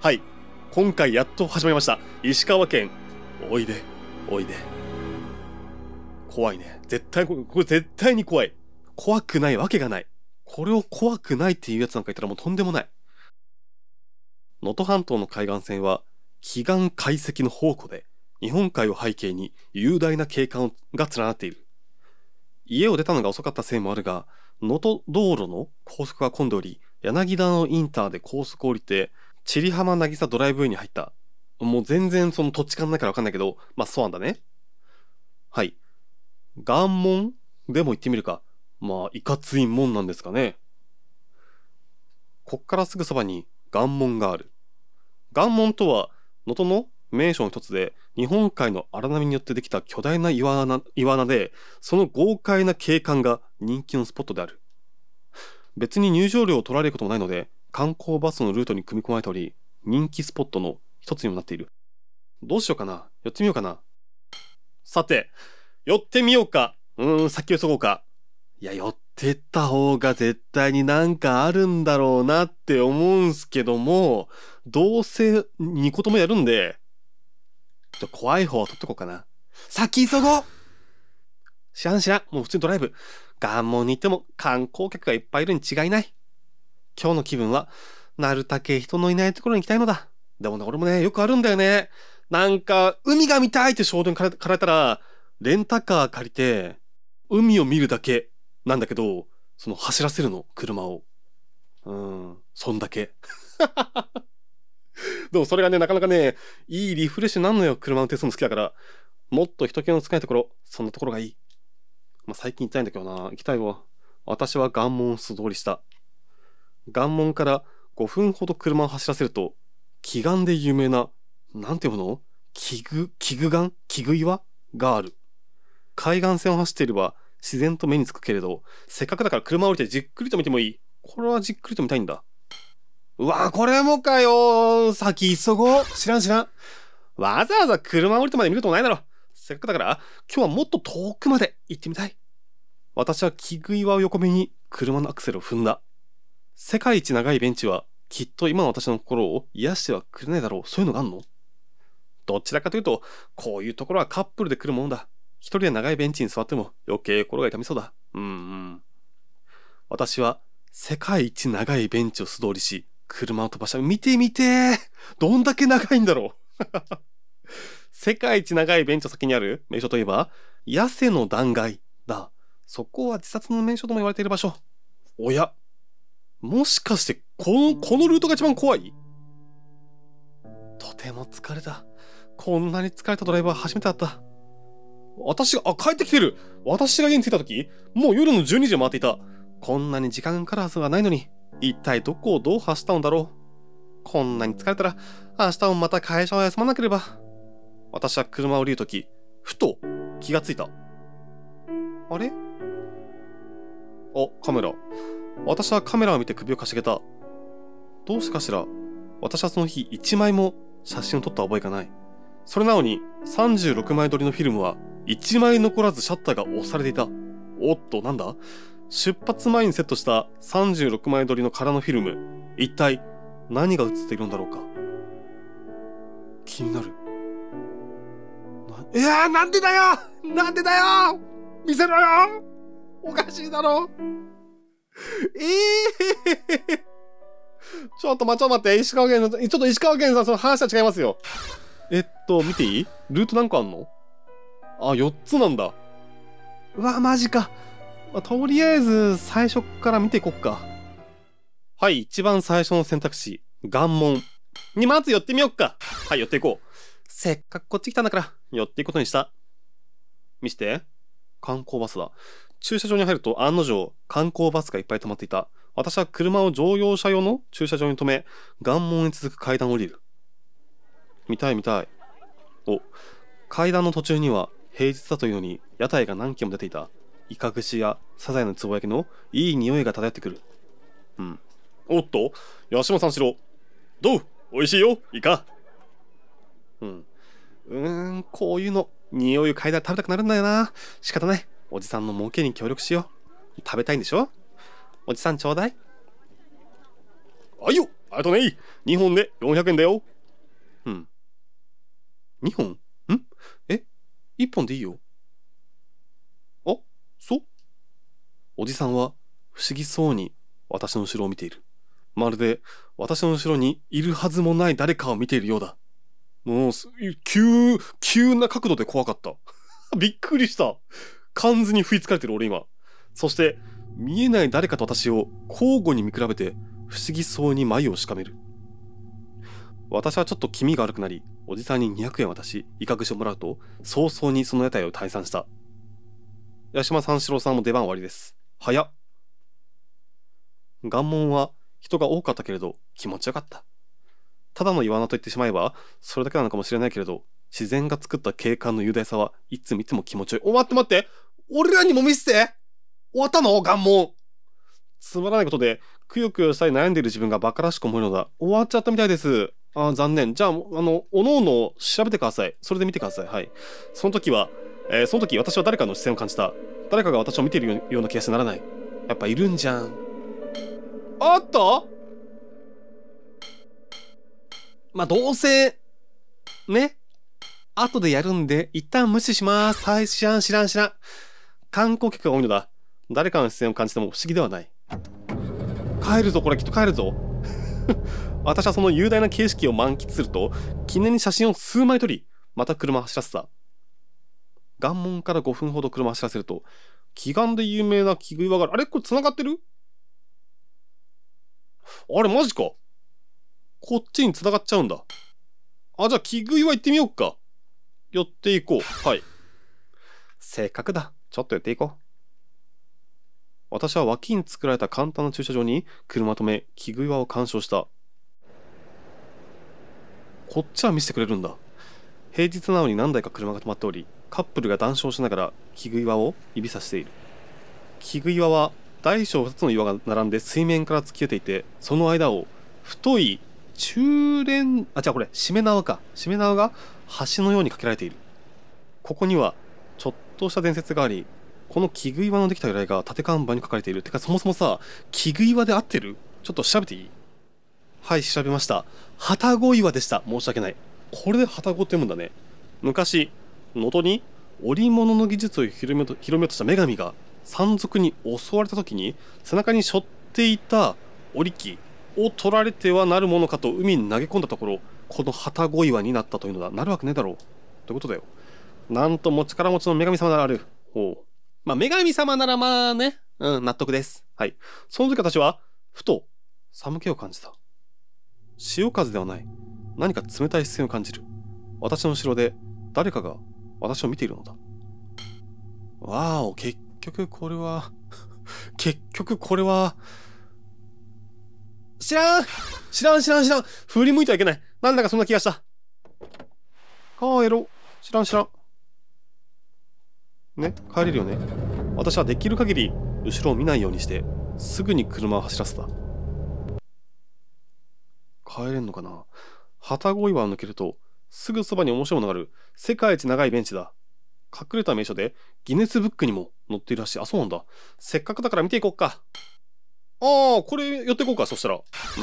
はい。今回やっと始まりました。石川県。おいで、おいで。怖いね。絶対、これ絶対に怖い。怖くないわけがない。これを怖くないっていうやつなんかいたらもうとんでもない。能登半島の海岸線は、奇岩怪石の宝庫で、日本海を背景に雄大な景観が連なっている。家を出たのが遅かったせいもあるが、能登道路の高速が混んでおり、柳田のインターで高速を降りて、千里浜渚ドライブウェイに入った。もう全然その土地勘ないからわかんないけど、まあそうなんだね。はい。岩門でも行ってみるか。まあ、いかつい門なんですかね。こっからすぐそばに岩門がある。岩門とは、能登の名所の一つで、日本海の荒波によってできた巨大な岩穴、岩穴で、その豪快な景観が人気のスポットである。別に入場料を取られることもないので、観光バスのルートに組み込まれており、人気スポットの一つにもなっている。どうしようかな。寄ってみようかな。さて、寄ってみようか。うーん、先を急ごうか。いや、寄ってった方が絶対になんかあるんだろうなって思うんすけども、どうせにこともやるんで、ちょっと怖い方は取っとこうかな。先急ごう！知らん知らん。もう普通にドライブ。岩門に行っても観光客がいっぱいいるに違いない。今日の気分は、なるたけ人のいないところに行きたいのだ。でもね、俺もね、よくあるんだよね。なんか、海が見たいって衝動に駆られたら、レンタカー借りて、海を見るだけなんだけど、その走らせるの、車を。うーん、そんだけ。でもそれがね、なかなかね、いいリフレッシュなんのよ、車の手数も好きだから。もっと人気の少ないところ、そんなところがいい。まあ、最近行きたいんだけどな、行きたいわ。私は岩門を素通りした。岩門からごふんほど車を走らせると、奇岩で有名な、なんていうの？奇具、奇具岩？奇具岩がある。海岸線を走っていれば自然と目につくけれど、せっかくだから車を降りてじっくりと見てもいい。これはじっくりと見たいんだ。うわぁ、これもかよー。先急ごう。知らん知らん。わざわざ車降りてまで見るともないだろ。せっかくだから、今日はもっと遠くまで行ってみたい。私は奇具岩を横目に車のアクセルを踏んだ。世界一長いベンチは、きっと今の私の心を癒してはくれないだろう。そういうのがあんの？どちらかというと、こういうところはカップルで来るものだ。一人で長いベンチに座っても余計心が痛みそうだ。うんうん。私は世界一長いベンチを素通りし、車を飛ばした。見てみてー。どんだけ長いんだろう。世界一長いベンチの先にある名所といえば、八瀬の断崖だ。 そこは自殺の名所とも言われている場所。おや、もしかしてこのこのルートが一番怖い？とても疲れた。こんなに疲れたドライバー初めてだった。私が、あ、帰ってきてる。私が家に着いた時、もう夜のじゅうにじを回っていた。こんなに時間かかるはずはないのに、一体どこをどう走ったのだろう。こんなに疲れたら、明日もまた会社を休まなければ。私は車を降りるとき、ふと気がついた。あれ？あ、カメラ。私はカメラを見て首をかしげた。どうしてかしら、私はその日一枚も写真を撮った覚えがない。それなのにさんじゅうろくまい撮りのフィルムはいちまい残らずシャッターが押されていた。おっと、なんだ？出発前にセットしたさんじゅうろくまい撮りの空のフィルム、一体何が映っているんだろうか。気になる。いやー、なんでだよなんでだよ見せろよおかしいだろええー、ちょっと待って、待って、石川県の、ちょっと石川県さん、その話は違いますよ。えっと、見ていい？ルート何個あんの？あ、よっつなんだ。うわ、マジか。まあ、とりあえず、最初から見ていこっか。はい、一番最初の選択肢、岩門にまず寄ってみよっか。はい、寄っていこう。せっかくこっち来たんだから、寄っていくことにした。見して。観光バスだ。駐車場に入ると案の定、観光バスがいっぱい止まっていた。私は車を乗用車用の駐車場に止め、岩門に続く階段を降りる。見たい見たい。お、階段の途中には平日だというのに屋台が何軒も出ていた。イカ串やサザエのつぼ焼きのいい匂いが漂ってくる。うん。おっと、八島三四郎。どう？美味しいよ、イカ。うん。うーん、こういうの、匂いを嗅いだら食べたくなるんだよな。仕方ない。おじさんの儲けに協力しよう。食べたいんでしょ？おじさんちょうだい。あいよ、ありがとね。にほんでよんひゃくえんだよ。うん。にほん？ん？え？いっぽんでいいよ。あ、そう？おじさんは不思議そうに私の後ろを見ている。まるで私の後ろにいるはずもない誰かを見ているようだ。もう、急、急な角度で怖かった。びっくりした。完全に食いつかれてる俺今。そして、見えない誰かと私を交互に見比べて不思議そうに眉をしかめる。私はちょっと気味が悪くなり、おじさんににひゃくえん渡し、イカ串をもらうと、早々にその屋台を退散した。八島三四郎さんも出番終わりです。早っ。岩門は人が多かったけれど気持ちよかった。ただの岩穴と言ってしまえばそれだけなのかもしれないけれど、自然が作った景観の雄大さはいつ見ても気持ちよい。お、待って待って、俺らにも見せて。終わったの？岩門。つまらないことでくよくよしたり悩んでいる自分がバカらしく思えるのだ。終わっちゃったみたいです。あ、残念。じゃあ、あの、おのおの調べてください。それで見てください。はい。その時は、えー、その時私は誰かの視線を感じた。誰かが私を見ているような気がしてならない。やっぱいるんじゃん。あった？まあ、どうせ、ね。後でやるんで、一旦無視します。はい、知らん知らん知らん。観光客が多いのだ。誰かの視線を感じても不思議ではない。帰るぞ、これきっと帰るぞ。私はその雄大な景色を満喫すると、記念に写真を数枚撮り、また車を走らせた。岩門からごふんほど車を走らせると、奇岩で有名な木具岩がある。あれこれ繋がってる？あれマジか。こっちに繋がっちゃうんだ。あ、じゃあ木具岩行ってみようか。寄っていこう。はい。せっかくだ。ちょっと寄っていこう。私は脇に作られた簡単な駐車場に車を止め、木具岩を鑑賞した。こっちは見せてくれるんだ。平日なのに何台か車が止まっており、カップルが談笑しながら木具岩を指さしている。木具岩は大小ふたつの岩が並んで水面から突き出ていて、その間を太い中連、あ、じゃあこれ、しめ縄か。しめ縄が橋のように架けられている。ここにはちょっとした伝説があり、この木具岩のできた由来が縦看板に書かれている。てかそもそもさ、木具岩で合ってる？ちょっと調べていい？はい、調べました。旅籠岩でした。申し訳ない。これで旅籠って読むんだね。昔、能登に織物の技術を広めようとした女神が山賊に襲われた時に背中に背負っていた織機を取られてはなるものかと海に投げ込んだところ、この旅籠岩になったというのだ。なるわけねえだろう。ということだよ。なんとも力持ちの女神様である。ほう。 まあ、女神様ならまあね、うん、納得です。はい。その時私は、ふと、寒気を感じた。潮風ではない。何か冷たい視線を感じる。私の後ろで、誰かが私を見ているのだ。わーお、結局これは、結局これは、知らん知らん知らん知らん振り向いてはいけない。なんだかそんな気がした。帰ろう。知らん知らん。ね、帰れるよね。私はできる限り後ろを見ないようにしてすぐに車を走らせた。帰れんのかな。旅籠岩を抜けるとすぐそばに面白いものがある。世界一長いベンチだ。隠れた名所でギネスブックにも載っているらしい。あ、そうなんだ。せっかくだから見ていこうか。ああ、これ寄っていこうか。そしたら、うん。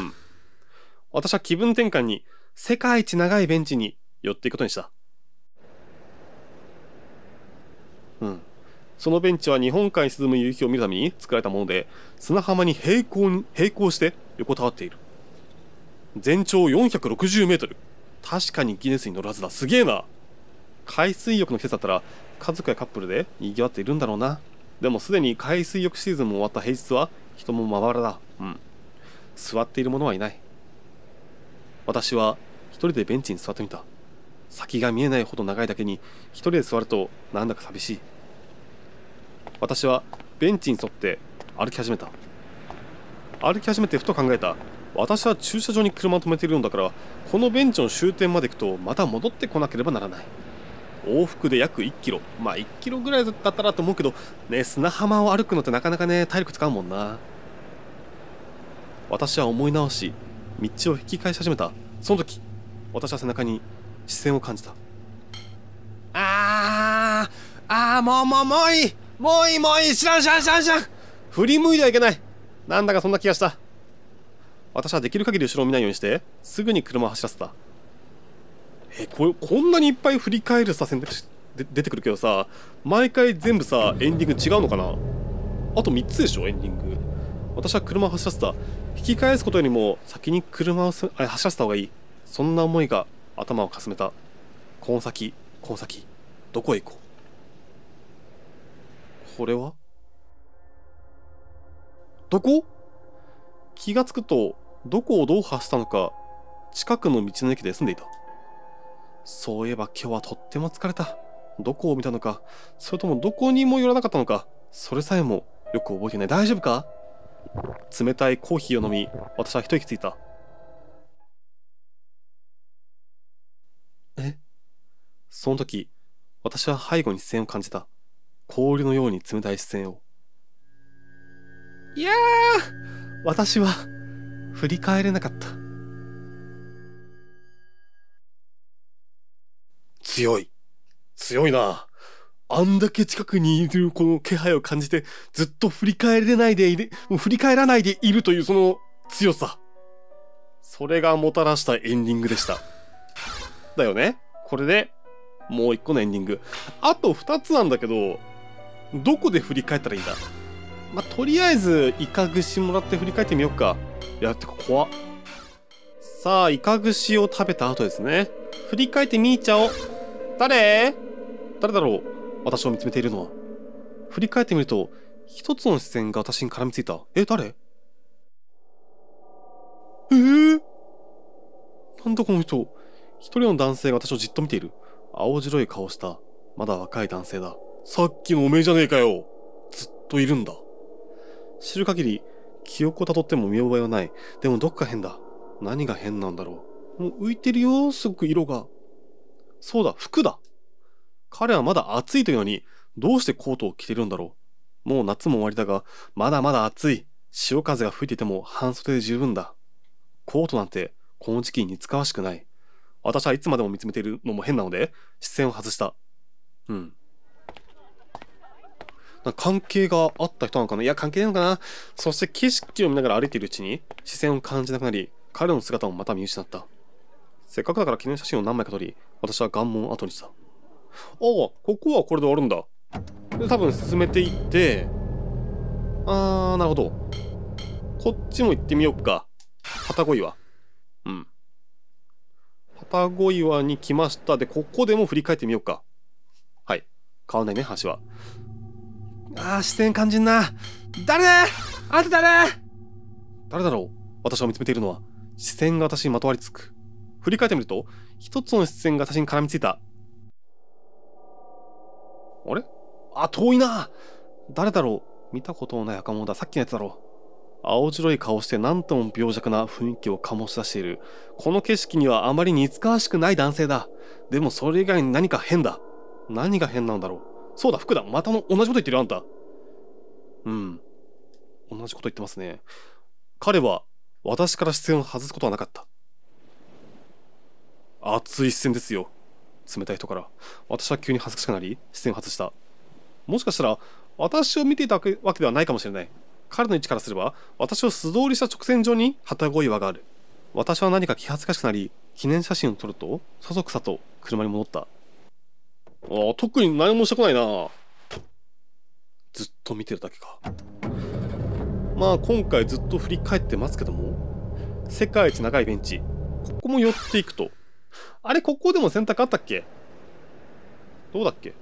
私は気分転換に世界一長いベンチに寄っていくことにした。うん。そのベンチは日本海に沈む夕日を見るために作られたもので、砂浜に平行に並行して横たわっている。全長よんひゃくろくじゅうメートル。確かにギネスに乗るはずだ。すげえな。海水浴の季節だったら家族やカップルで賑わっているんだろうな。でもすでに海水浴シーズンも終わった平日は人もまばらだ。うん。座っている者はいない。私は一人でベンチに座ってみた。先が見えないほど長いだけに一人で座るとなんだか寂しい。私はベンチに沿って歩き始めた。歩き始めてふと考えた。私は駐車場に車を止めているんだから、このベンチの終点まで行くとまた戻ってこなければならない。往復で約いっキロ。まあいっキロぐらいだったらと思うけどね、砂浜を歩くのってなかなかね、体力使うもんな。私は思い直し道を引き返し始めた。その時私は背中に視線を感じた。あーあーもうもうもういいもういいもういい知らん知らん知らん知らん振り向いてはいけない。なんだかそんな気がした。私はできる限り後ろを見ないようにしてすぐに車を走らせた。えこれこんなにいっぱい振り返るさ選択肢で出てくるけどさ、毎回全部さエンディング違うのかな。あとみっつでしょエンディング。私は車を走らせた。引き返すことよりも先に車を走らせた方がいい。そんな思いが頭をかすめた。この先この先どこへ行こう。これはどこ。気がつくとどこをどう走ったのか近くの道の駅で住んでいた。そういえば今日はとっても疲れた。どこを見たのか、それともどこにも寄らなかったのか、それさえもよく覚えていない。大丈夫か。冷たいコーヒーを飲み、私は一息ついた。えその時私は背後に視線を感じた。氷のように冷たい視線を。いやー、私は振り返れなかった。強い強いな。あんだけ近くにいるこの気配を感じてずっと振り返れないでいる、もう振り返らないでいるというその強さ、それがもたらしたエンディングでした。だよね。これでもう一個のエンディング。あと二つなんだけど、どこで振り返ったらいいんだ。まあ、とりあえずイカ串もらって振り返ってみようか。いや、てか怖っ。さあイカ串を食べた後ですね。振り返ってみーちゃお。誰誰だろう。私を見つめているのは。振り返ってみると一つの視線が私に絡みついた。え、誰。えー、なんだこの人。一人の男性が私をじっと見ている。青白い顔をしたまだ若い男性だ。さっきのおめえじゃねえかよ。ずっといるんだ。知る限り記憶をたどっても見覚えはない。でもどっか変だ。何が変なんだろう。もう浮いてるよ、すごく色が。そうだ、服だ。彼はまだ暑いというのにどうしてコートを着てるんだろう。もう夏も終わりだがまだまだ暑い。潮風が吹いていても半袖で十分だ。コートなんてこの時期に似つかわしくない。私はいつまでも見つめているのも変なので視線を外した。うん。なんか関係があった人なのかな。いや、関係ないのかな。そして景色を見ながら歩いているうちに視線を感じなくなり、彼の姿をまた見失った。せっかくだから記念写真を何枚か撮り、私は岩門を後にした。ああ、ここはこれで終わるんだ。で、多分進めていって、あー、なるほど。こっちも行ってみようか。旅籠岩。うん。旅籠岩に来ました。で、ここでも振り返ってみようか。はい。変わんないね、橋は。 あー、視線肝心な。誰だ？あんた誰？誰だろう？私を見つめているのは。視線が私にまとわりつく。振り返ってみると、一つの視線が私に絡みついた。あれ？あ、遠いな。誰だろう？見たことのない赤者だ。さっきのやつだろう。青白い顔して何とも病弱な雰囲気を醸し出している。この景色にはあまり似つかわしくない男性だ。でもそれ以外に何か変だ。何が変なんだろう。そうだ、服だ。またの同じこと言ってるあんた。うん。同じこと言ってますね。彼は私から視線を外すことはなかった。熱い視線ですよ。冷たい人から。私は急に恥ずかしくなり、視線を外した。もしかしたら、私を見ていたわけではないかもしれない。彼の位置からすれば、私を素通りした直線上に旗小岩がある。私は何か気恥ずかしくなり、記念写真を撮ると、そそくさと車に戻った。ああ、特に何もしたくないな。ずっと見てるだけか。まあ今回ずっと振り返ってますけども、世界一長いベンチ、ここも寄っていくと、あれ、ここでも選択あったっけ？どうだっけ？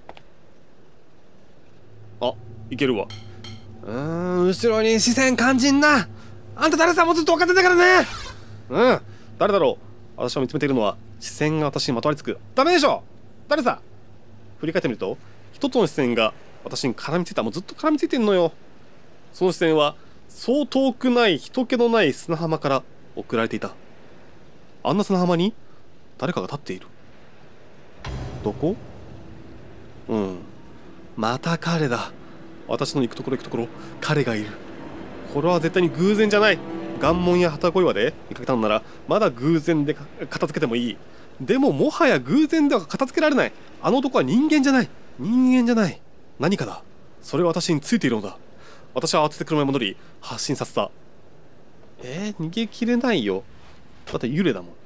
あ、いけるわ。うーん、後ろに視線肝心な。あんた誰さ、もうずっと分かってたからね。うん、誰だろう。私を見つめているのは、視線が私にまとわりつく。ダメでしょ。誰さ。振り返ってみると、一つの視線が私に絡みついた。もうずっと絡みついてんのよ。その視線は、そう遠くない人気のない砂浜から送られていた。あんな砂浜に誰かが立っている。どこ？うん。また彼だ。私の行くところ行くところ、彼がいる。これは絶対に偶然じゃない。岩門や旗小岩で見かけたのなら、まだ偶然で片付けてもいい。でももはや偶然では片付けられない。あの男は人間じゃない。人間じゃない。何かだ。それは私についているのだ。私は慌てて車に戻り、発進させた。えー、逃げきれないよ。だって幽霊だもん。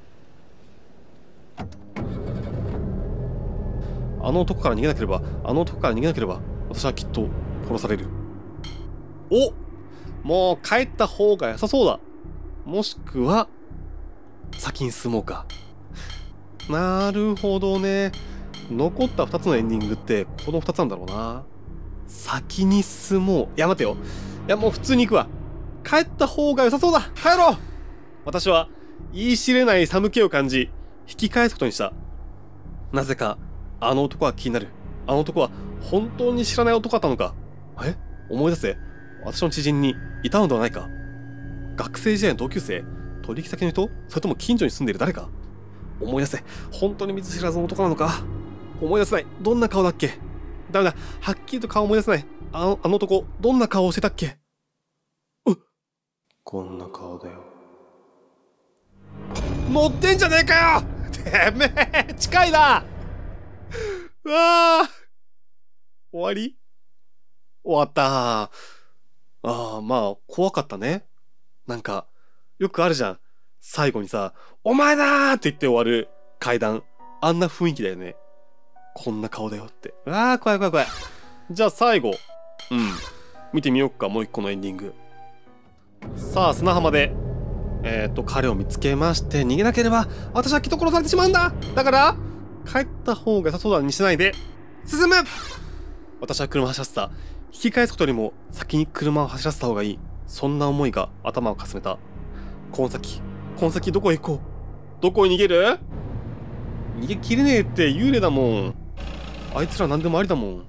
あの男から逃げなければ、あの男から逃げなければ、私はきっと殺される。お！もう帰った方が良さそうだ。もしくは、先に進もうか。なるほどね。残ったふたつのエンディングって、このふたつなんだろうな。先に進もう。いや、待てよ。いや、もう普通に行くわ。帰った方が良さそうだ。帰ろう。私は、言い知れない寒気を感じ、引き返すことにした。なぜか、あの男は気になる。あの男は、本当に知らない男だったのか。え？思い出せ。私の知人にいたのではないか。学生時代の同級生？取引先の人？それとも近所に住んでいる誰か？思い出せ。本当に見ず知らずの男なのか。思い出せない。どんな顔だっけ？ダメだ。はっきりと顔思い出せない。あの、あの男、どんな顔をしてたっけ？うっ。こんな顔だよ。乗ってんじゃねえかよ！てめえ、近いな！うわあ。終わり？終わったー。ああ、まあ、怖かったね。なんか、よくあるじゃん。最後にさ、お前だーって言って終わる階段。あんな雰囲気だよね。こんな顔だよって。うわー、怖い怖い怖い。じゃあ最後。うん。見てみよっか、もう一個のエンディング。さあ、砂浜で、えっと、彼を見つけまして、逃げなければ、私はきっと殺されてしまうんだ。だから、帰った方が良さそうだにしないで、進む！私は車を走らせた。引き返すことよりも先に車を走らせた方がいい。そんな思いが頭をかすめた。この先、この先どこへ行こう？どこへ逃げる？逃げきれねえって幽霊だもん。あいつら何でもありだもん。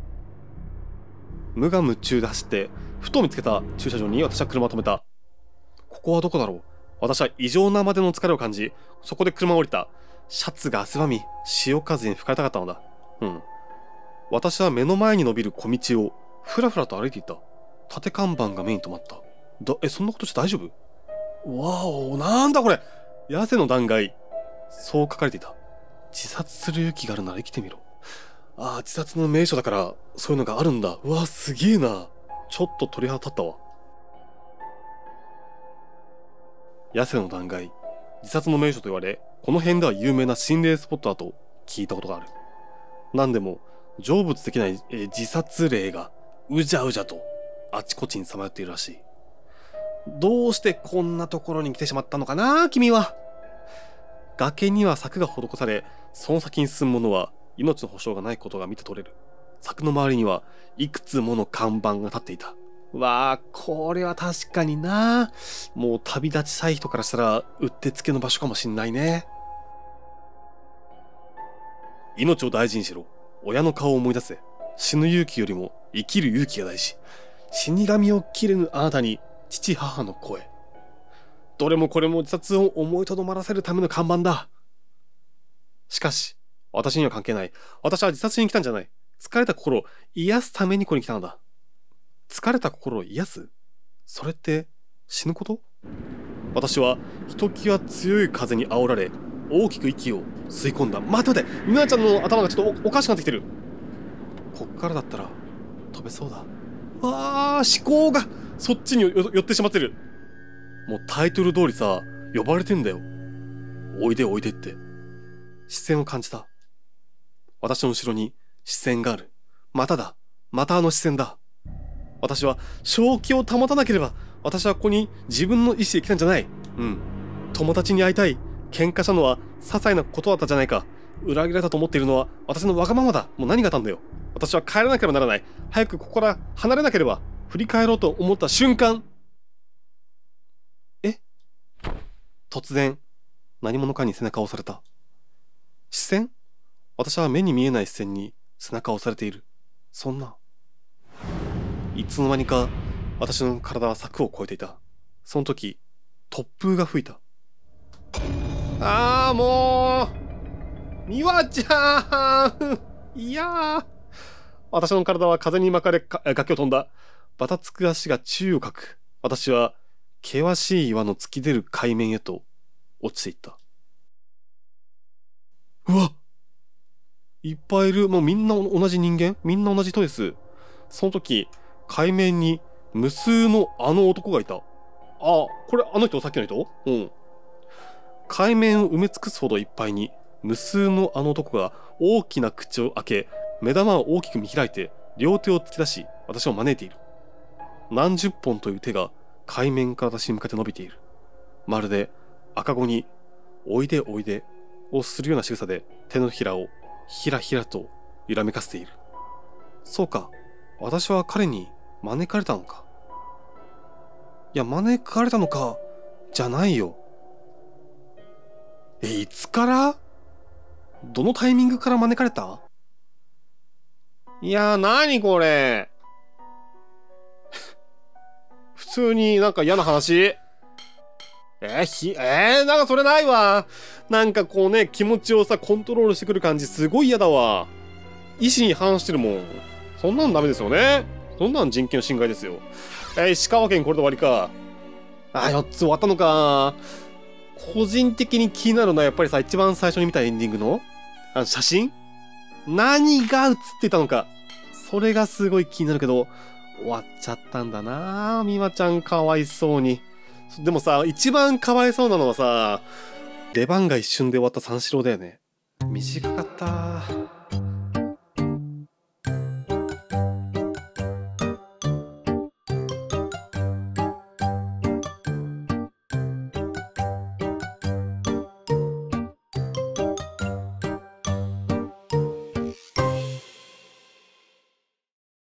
無我夢中で走って、ふと見つけた駐車場に私は車を止めた。ここはどこだろう？私は異常なまでの疲れを感じ、そこで車を降りた。シャツが汗ばみ、潮風に吹かれたかったのだ。うん。私は目の前に伸びる小道をふらふらと歩いていた。縦看板が目に留まった。だ、え、そんなことして大丈夫？わお、なんだこれ！痩せの断崖。そう書かれていた。自殺する勇気があるなら生きてみろ。ああ、自殺の名所だから、そういうのがあるんだ。うわ、すげえな。ちょっと鳥肌立ったわ。痩せの断崖。自殺の名所と言われ、この辺では有名な心霊スポットだと聞いたことがある。なんでも、成仏できない、えー、自殺霊がうじゃうじゃとあちこちにさまよっているらしい。どうしてこんなところに来てしまったのかな、君は。崖には柵が施され、その先に進む者は命の保証がないことが見て取れる。 柵の周りにはいくつもの看板が立っていた。わあ、これは確かにな。もう旅立ちたい人からしたらうってつけの場所かもしんないね。命を大事にしろ。親の顔を思い出せ。死ぬ勇気よりも生きる勇気が大事。死神を切れぬあなたに父母の声。どれもこれも自殺を思いとどまらせるための看板だ。しかし、私には関係ない。私は自殺しに来たんじゃない。疲れた心を癒すためにここに来たのだ。疲れた心を癒す？それって死ぬこと？私はひときわ強い風に煽られ、大きく息を吸い込んだ。待って待って、みなちゃんの頭がちょっと お, おかしくなってきてる。こっからだったら飛べそうだ。わー、思考がそっちに寄ってしまってる。もうタイトル通りさ、呼ばれてんだよ。おいでおいでって。視線を感じた。私の後ろに視線がある。まただ。またあの視線だ。私は正気を保たなければ。私はここに自分の意思で来たんじゃない。うん。友達に会いたい。喧嘩したのは些細なことだったじゃないか。裏切られたと思っているのは私のわがままだ。もう何があったんだよ。私は帰らなければならない。早くここから離れなければ。振り返ろうと思った瞬間。え？突然、何者かに背中を押された。視線？私は目に見えない視線に背中を押されている。そんな。いつの間にか私の体は柵を越えていた。その時、突風が吹いた。ああ、もう、美和ちゃんいやー。私の体は風に巻かれ崖を飛んだ。ばたつく足が宙をかく。私は険しい岩の突き出る海面へと落ちていった。うわ、いっぱいいる。もうみんな同じ人間、みんな同じ人です。その時、海面に無数のあの男がいた。あ、これあの人、さっきの人？うん。海面を埋め尽くすほどいっぱいに、無数のあの男が大きな口を開け、目玉を大きく見開いて、両手を突き出し、私を招いている。何十本という手が海面から私に向かって伸びている。まるで赤子に、おいでおいでをするような仕草で手のひらをひらひらと揺らめかせている。そうか、私は彼に招かれたのか。いや、招かれたのか、じゃないよ。え、いつから？どのタイミングから招かれた？いやー、なにこれ。普通になんか嫌な話。えー、ひ、えー、なんかそれないわ。なんかこうね、気持ちをさ、コントロールしてくる感じ、すごい嫌だわ。意思に反してるもん。そんなんダメですよね。そんなん人権の侵害ですよ。えー、石川県これで終わりか。あ、よっつ終わったのか。個人的に気になるのはやっぱりさ、一番最初に見たエンディングのあの写真？何が写ってたのか。それがすごい気になるけど、終わっちゃったんだなぁ。美和ちゃんかわいそうに。でもさ、一番かわいそうなのはさ、出番が一瞬で終わった三四郎だよね。短かった。